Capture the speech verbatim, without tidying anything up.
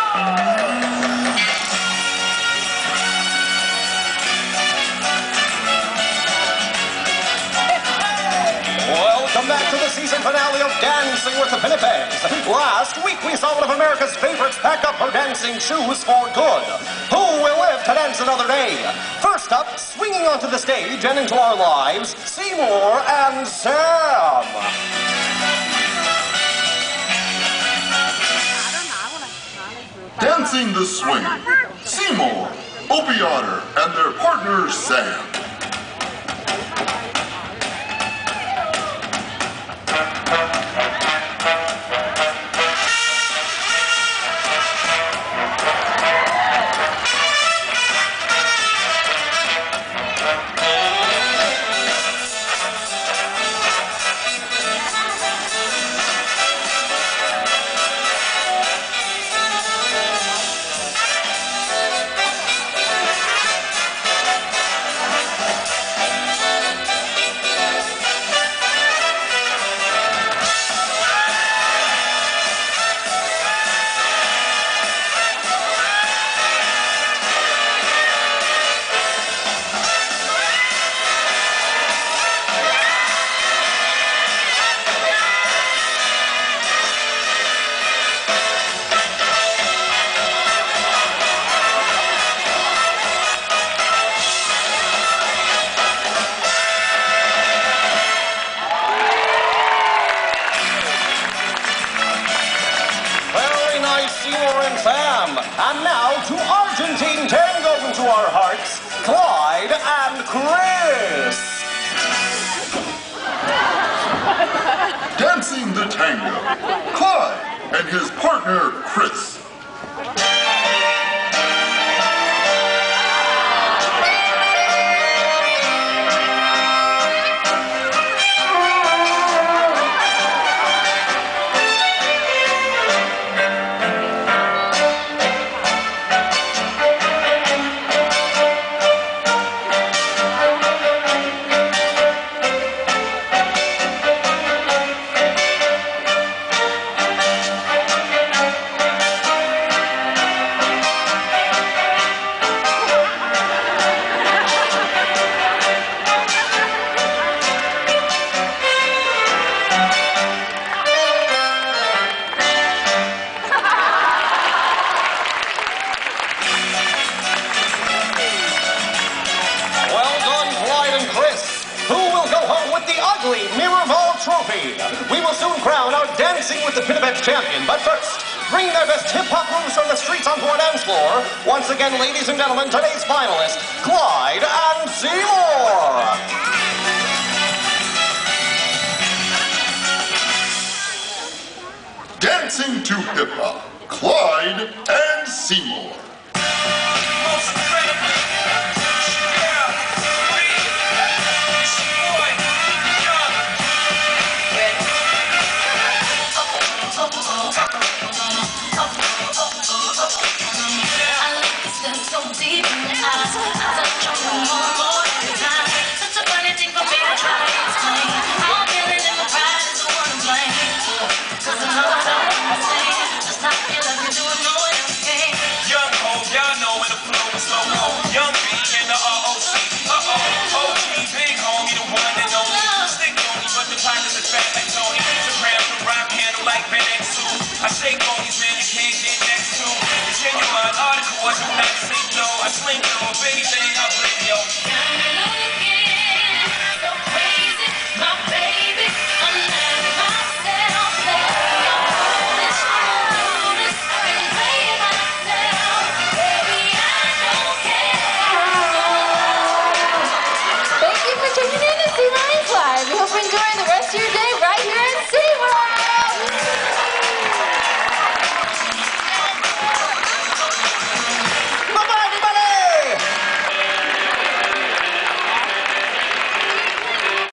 Welcome back to the season finale of Dancing with the Pinnipeds. Last week we saw one of America's favorites pack up her dancing shoes for good. Who will live to dance another day? First up, swinging onto the stage and into our lives, Seymour and Sam. Dancing the swing, Seymour, Opie Otter, and their partner Sam. Seymour and Sam. And now to Argentine tango into our hearts, Clyde and Chris. Dancing the tango, Clyde and his partner Chris. Mirror Ball Trophy. We will soon crown our Dancing with the Pinnipeds champion, but first, bring their best hip-hop moves from the streets onto our dance floor. Once again, ladies and gentlemen, today's finalists, Clyde and Seymour. Dancing to hip-hop, Clyde and Seymour. I shake on these men you can't get next to. Genuine article, I do not say no. I sling through anything I bring, yo.